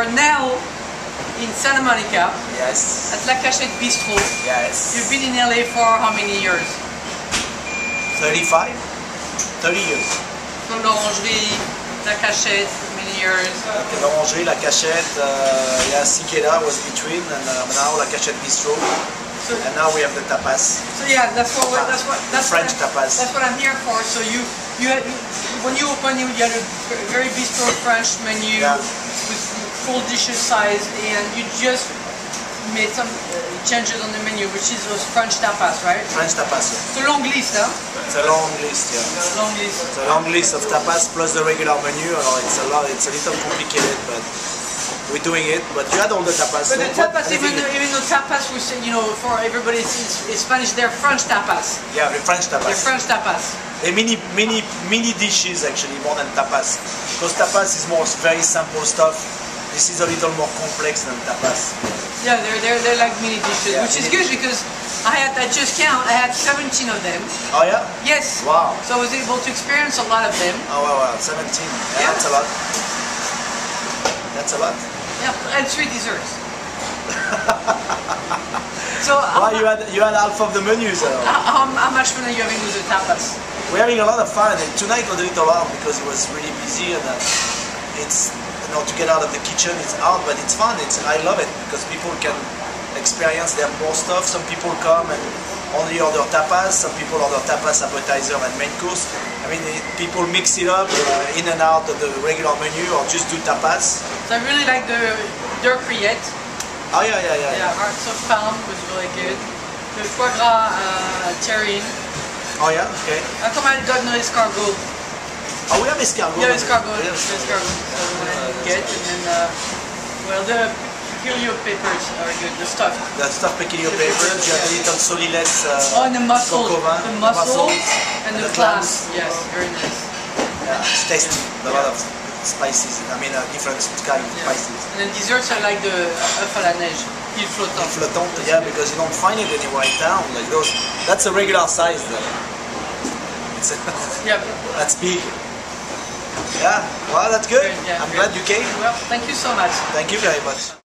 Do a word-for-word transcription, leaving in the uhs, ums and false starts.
are now in Santa Monica. Yes. At La Cachette Bistro. Yes. You've been in L A for how many years? thirty-five? thirty years. From l'Orangerie, La Cachette, many years. Okay, l'Orangerie, La Cachette, uh, yeah, Siqueira was between, and uh, now La Cachette Bistro. So, and now we have the tapas. So yeah, that's what we're, that's what that's French what tapas. That's what I'm here for. So you you had, when you open you had a very bistro French menu Yeah. with full dishes size, and you just made some uh, changes on the menu, which is those French tapas, right? French tapas. Yeah. It's a long list, huh? It's a long list, yeah. Long list. It's a long list of tapas plus the regular menu. Alors it's a lot. It's a little complicated, but we're doing it. But you had all the tapas. But the What- tapas, even anything- though, even though tapas, we say, you know, for everybody it's, it's Spanish, they're French tapas. Yeah, the French tapas. They're French tapas. A mini, mini, mini dishes actually more than tapas. Because tapas is more very simple stuff. This is a little more complex than tapas. Yeah, they're they're, they're like mini dishes, Yeah, which is mini good because I had I just count I had seventeen of them. Oh yeah? Yes. Wow. So I was able to experience a lot of them. Oh wow, wow. seventeen. Yeah, Yeah. that's a lot. That's a lot. Yeah, and three desserts. So Well, how, you had you had half of the menus. Uh, how, how much fun are you having with the tapas? we're having a lot of fun. And tonight was a little hard because it was really busy and uh, it's you know to get out of the kitchen it's hard, but it's fun. It's I love it because people can experience. They have more stuff. Some people come and only order tapas. Some people order tapas, appetizer, and main course. I mean, it, people mix it up uh, in and out of the regular menu or just do tapas. So I really like the Dirt Rillette. Oh yeah, yeah, yeah. Yeah, Hearts of Palm was really good. The foie gras uh, terrine. Oh yeah, okay. How come I got no escargot? Oh, we have escargot. Yeah, escargot. Yeah. The escargot. So what I Uh, get, and then uh, well, the peculiar peppers are good. The stuff. The stuffed pequeño peppers. You have a little soliles. Uh, Oh, and the mussel, coq au vin, the mussel, and the, the clams. clams. Yes, very nice. Yeah, it's tasty. A lot of spices. I mean, uh, different kind of Yeah. spices. And then desserts are like the œuf à la neige, il flottant. Flottant, yeah, because you don't find it anywhere in town. Like those, that's a regular size. Though. It's a, Yeah. that's big. Yeah, well, that's good. Yeah, I'm good. glad you came. Well, thank you so much. Thank you very much.